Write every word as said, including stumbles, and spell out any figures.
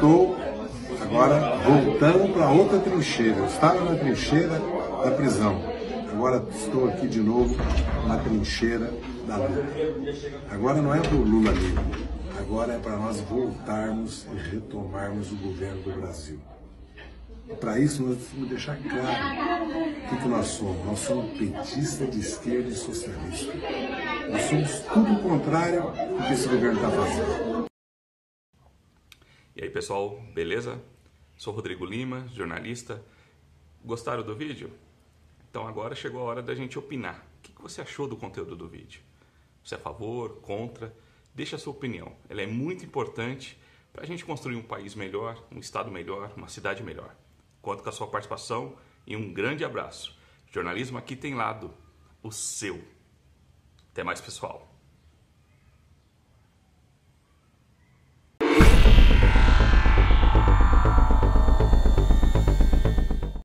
estou agora voltando para outra trincheira. Eu estava na trincheira da prisão. Agora estou aqui de novo na trincheira da luta. Agora não é para o Lula livre. Agora é para nós voltarmos e retomarmos o governo do Brasil. Para isso, nós precisamos deixar claro o que, que nós somos. Nós somos petistas de esquerda e socialista. Nós somos tudo o contrário do que esse governo está fazendo. E aí, pessoal, beleza? Sou Rodrigo Lima, jornalista. Gostaram do vídeo? Então agora chegou a hora da gente opinar. O que você achou do conteúdo do vídeo? Você é a favor, contra? Deixa a sua opinião. Ela é muito importante para a gente construir um país melhor, um estado melhor, uma cidade melhor. Conto com a sua participação e um grande abraço. Jornalismo aqui tem lado, o seu. Até mais, pessoal.